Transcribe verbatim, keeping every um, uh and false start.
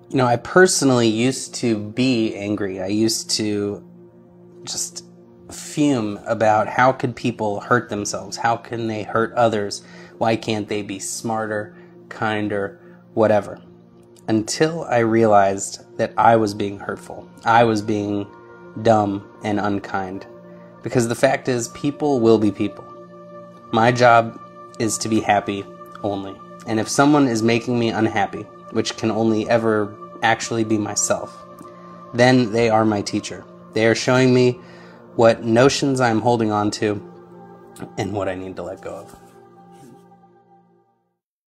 You know, I personally used to be angry. I used to just fume about how could people hurt themselves? How can they hurt others? Why can't they be smarter, kinder, whatever? Until I realized that I was being hurtful. I was being dumb and unkind. Because the fact is, people will be people. My job is to be happy only. And if someone is making me unhappy, which can only ever actually be myself, then they are my teacher. They are showing me what notions I'm holding on to and what I need to let go of.